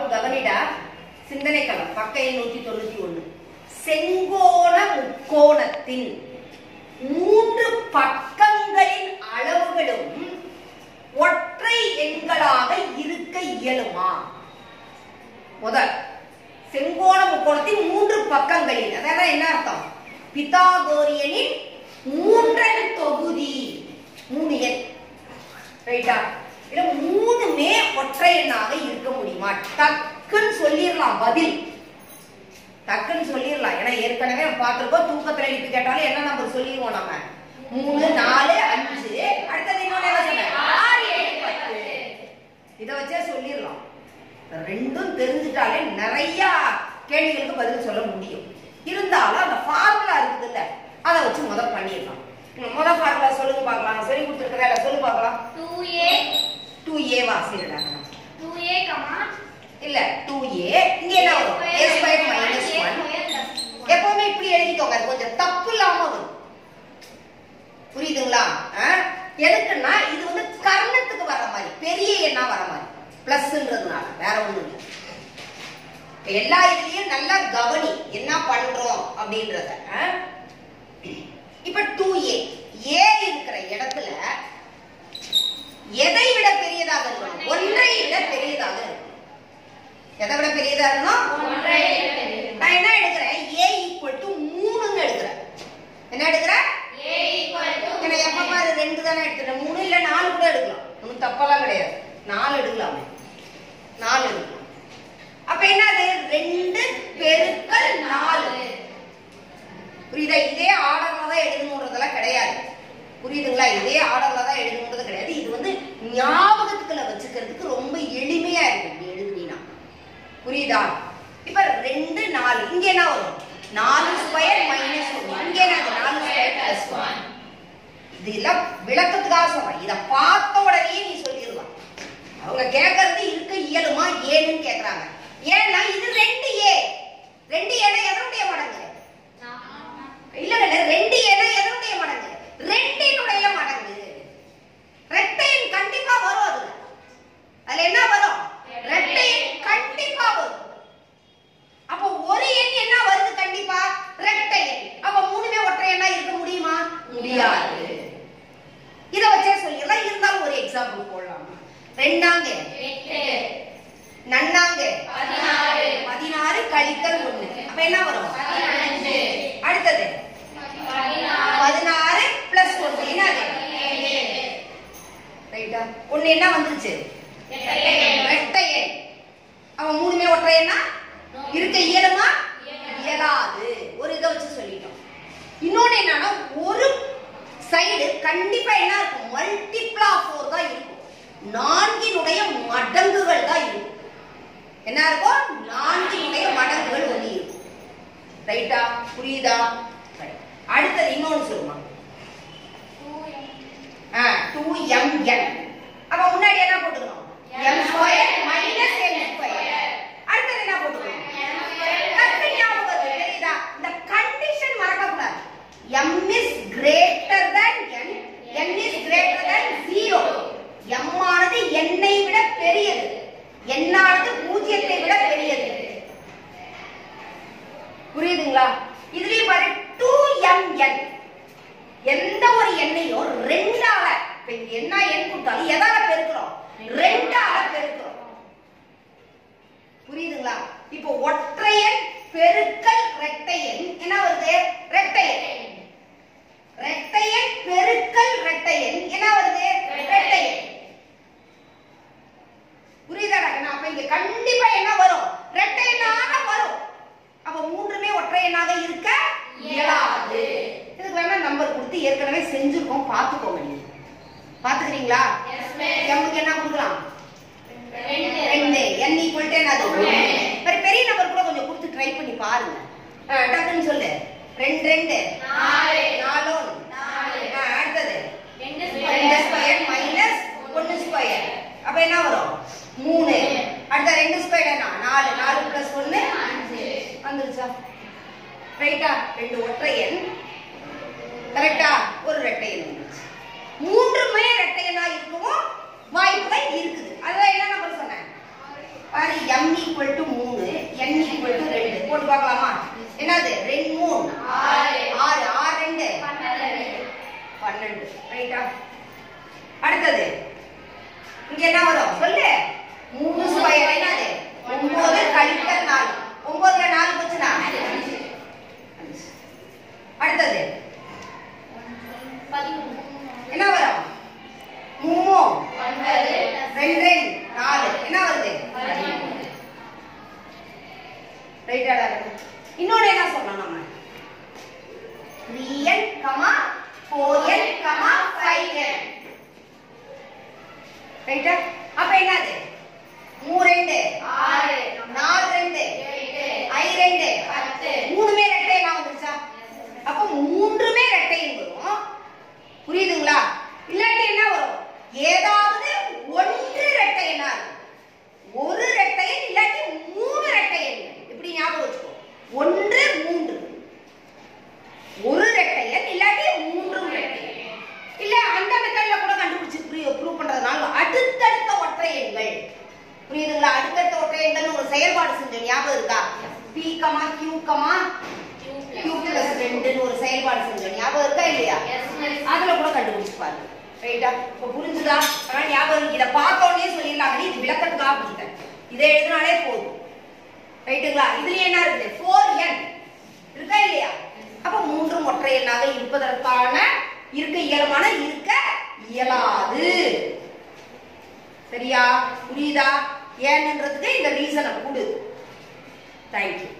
கவனிடா சிந்தனை களம் பக்கம் 191. செங்கோண முக்கோணத்தின் 3 பக்கங்களின் அளவுகளும் ஒற்றை எண்களாக இருக்க இயலுமா? முதல் செங்கோண முக்கோணத்தின் 3 பக்கங்களில் அதான் என்ன அர்த்தம்? பித்தாகோரியனின் 3 தொகுதி 3 எண் ரைட்டா? இல்ல 3மே ஒற்றை எண்ணாக இருக்க முடியுமா? டக்குன்னு சொல்லிடலாம் பதில், டக்குன்னு சொல்லிடலாம். ஏன்னா ஏற்கனவே பார்த்திருக்கோம், தூக்கத்துல எழுப்பி கேட்டாலும் என்ன நம்பர் சொல்லிடுவோம் நம்ம 3 4 5. அடுத்தது இன்னொன்னு என்ன சொன்னேன் 6 7 10. இதை வச்சே சொல்லிடலாம். ரெண்டும் தெரிஞ்சுட்டாலே நிறைய கேள்விகளுக்கு பதில் சொல்ல முடியும். இருந்தாலும் அந்த ஃபார்முலா இருக்குது இல்ல, அதை வச்சு முதல் பண்ணிடலாம். முதல் ஃபார்முலா சொல்லுங்க பார்க்கலாம். சொல்லி கொடுத்துருக்கா சொல்லு பார்க்கலாம். 2a வாசிடலாம். 2a இல்ல 2a இங்க என்ன வரும்? a square minus 1. எப்பவுமே இப்படி எழுதிக்கோங்க, கொஞ்சம் தப்பு இல்லாம வரும். புரியுதுங்களா? எதுக்குன்னா இது வந்து கர்ணத்துக்கு வர மாதிரி, பெரிய எண்ணா வர மாதிரி, பிளஸ்ன்றதுனால வேற ஒண்ணும் இல்லை. எல்லா இதுலயும் நல்லா கவனி என்ன பண்றோம் அப்படின்றத. இப்ப 2a இருக்கிற இடத்துல எதை விட பெரியதாக இருக்கணும்? ஒன்றை விட பெரியதாக இருக்கணும். எதை விட பெரியதா இருக்கணும்? நான் என்ன எடுக்கிறேன்? a = 3ன்னு எடுக்கிறேன். என்ன எடுக்கிறேன்? ஏன்னா எப்ப பாரு 2 தானே எடுத்துட்டேன். 3 இல்ல 4 கூட எடுக்கலாம், ஒன்னும் தப்பெல்லாம் கிடையாது. 4 எடுக்கலாமே, 4 எடுக்கலாம். அப்ப என்னது? 2 பெருக்கல் 4. புரியுதா? இதே ஆர்டர்ல தான் எழுதணும்ன்றதெல்லாம் கிடையாது. புரியுதுங்களா? இதே ஆர்டர்ல தான் எழுதணும்ன்றது கிடையாது. இது வந்து ஞாபகத்துக்குள்ள வச்சுக்கிறதுக்கு ரொம்ப எளிமையா இருக்கு இப்படி எழுதுனீனா. புரியுதா? இப்ப 2 4 இங்க என்ன வரும்? 4 ஸ்கொயர் மைனஸ் 1. இங்க என்ன? 4 ஸ்கொயர் பிளஸ் 1. இதெல்லாம் விளக்கத்துக்காக சொல்றேன். இத பார்த்த உடனே நீ சொல்லிடலாம். அவங்க கேட்கறது இருக்க இயலுமா ஏன்னு கேக்குறாங்க. ஏன்னா இது 2a. 2a எதனுடைய மடங்கு? இல்ல 2a எதனுடைய மடங்கு? 2னுடைய மடங்கு. ரெட்டை எண் கண்டிப்பா வரும். அதுல என்ன வரும்? ரெட்டை எண் கண்டிப்பா வரும். அப்ப ஒரு எண் என்ன வருது? கண்டிப்பா ரெட்டை எண். அப்ப 3மே ஒற்றை எண்ணா இருக்க முடியுமா? முடியாது. இத வச்சே சொல்லிடலாம். இருந்தாலும் ஒரு எக்ஸாம்பிள் போடலாம். 2ஆங்க 8, நன்னாங்க 16 கழித்தல் 1. அப்ப என்ன வரும்? 15. அடுத்தது 16 பிளஸ் 1 என்னது? 17. ரைட்டா? 1 என்ன வந்துருச்சு? ரெட்டை எண். அவன் 3மே ஒற்றை எண்ணா இருக்க இயலுமா? இயலாது. ஒரு இதை வச்சு சொல்லிட்டோம். இன்னொன்னு என்னன்னா, ஒரு சைடு கண்டிப்பா என்ன இருக்கும்? மல்டிபிள் ஆஃப் 4 தான் இருக்கும். 4னுடைய மடங்குகள் தான் இருக்கும். என்ன இருக்கும்? 4னுடைய மடங்குகள் ஒண்ணு இருக்கும். ரைட்டா? புரியுதா? அடுத்தது இன்னொன்னு சொல்லுமா? 2mn. அப்ப முன்னாடி என்ன போட்டுக்கணும்? m square minus n square. அடுத்தது என்ன போட்டுக்கணும்? டக்கு ஞாபகம் தெரியுதா? இந்த கண்டிஷன் மறக்க கூடாது. m is greater than n, n is greater than 0. m ஆனது n ஐ விட பெரியது, n ஆனது 0ஐ விட பெரியது. புரியுதுங்களா? இதுலயும் பாரு 2mn. எந்த ஒரு எண்ணையும் 2ஆல, இப்ப இங்க என்ன எண் கொடுத்தாலும் எதால பெருக்கிறோம்? 2ஆல பெருக்கிறோம். புரியுதுங்களா? இப்போ ஒற்றை எண் பெருக்கல் ரெட்டை எண் என்ன வருது? ரெட்டை எண். ரெட்டை எண் பெருக்கல் ரெட்டை எண் என்ன வருது? ரெட்டை எண். புரியுதா? அப்ப இங்க கண்டிப்பா என்ன வரும்? ரெட்டை எண்ணாக வரும். அப்ப 3மே ஒற்றை எண்ணாக இருக்க இயலாது. இதுக்கு வேணா நம்பர் கொடுத்து ஏற்கனவே செஞ்சிருக்கோம், பாத்துக்கோங்க. நீங்க பாத்துக்கிறீங்களா? எம்க்கு என்ன கொடுக்கலாம்? 2. n = என்னது? 1. பெரிய நம்பர் கூட கொஞ்சம் கொடுத்து ட்ரை பண்ணி பாருங்க. டக்குன்னு சொல்லு. 2 2 4 4 4. அடுத்தது 2 ஸ்கொயர் மைனஸ் 1 ஸ்கொயர். அப்ப என்ன வரும்? 3. அடுத்த 2 ஸ்கொயர் என்ன? 4. 4 பிளஸ் 1 5 வந்துருச்சா? ரைட்டா? 2 ஒற்றை எண், கரெக்டா? ஒரு ரெட்டை எண் வந்துருச்சு. 3மே ரெட்டை எண்ணா இருக்கவும் வாய்ப்புகள் இருக்குது. அதான் என்ன நம்பர் சொன்னேன் பாரு? m = equal to 3 n equal to 2 போட்டு பார்க்கலாமா? என்னது 2 3 6 6 6 2 12 ரைட்டா? அடுத்தது இங்க என்ன வரும் சொல்லு? 3 ஸ்கொயர் என்னது 9 கழித்தல் 4 9ல 4 போச்சுனா அடுத்தது என்ன வரும்? 3 9 2 4 என்ன வருது? ரைட்டா? இன்னொரு என்ன சொல்லணும் நம்ம? 3n 4n 5n ரைட்டா? அப்ப என்னது 3 2 6 4 2 I 2 10 மூணுமே ரெட்டை என்ன வந்துருச்சா? அப்ப மூன்றுமே ரெட்டை வரும். புரியுதுங்களா? இல்லாட்டி என்ன வரும்? ஏதாவது ஒன்று ரெட்டை என்ன இருக்கும்? ஒரு ரெட்டை இல்லாட்டி 3 ரெட்டை இப்படி ஞாபகம் வச்சுக்கோ. 1 3 ஒரு ரெட்டை இல்லாட்டி 3 ரெட்டை. இல்ல அந்த மெத்தட்ல கூட கண்டுபிடிச்சு ப்ரூவ் பண்றதுனால அடுத்தடுத்த ஒற்றை எண்கள். புரியுதுங்களா? அடுத்தடுத்த ஒற்றை எண்கள் ஒரு செயல்பாடு செஞ்ச ஞாபகம் இருக்கா? p, q, q plus 2 ஒரு செயல்பாடு செஞ்ச ஞாபகம் இருக்கா இல்லையா? அதுல கூட கண்டுபிடிச்சு பாருங்க. ரைட்டா? இப்ப புரிஞ்சுதா? ஆனா ஞாபகம் இத பார்த்தோனே சொல்லிடலாம். இது விளக்கத்துக்காக கொடுத்தேன். இதை எழுதினாலே போதும். ரைட்டுங்களா? இதுல என்ன இருக்குது? 4n இருக்கா இல்லையா? அப்ப மூன்றும் ஒற்றை எண்ணாக இருப்பதற்கான இருக்க இயலாது. சரியா? புரியுதா? ஏன்ன்றதுக்கு இந்த ரீசனை கொடு. தேங்க்யூ.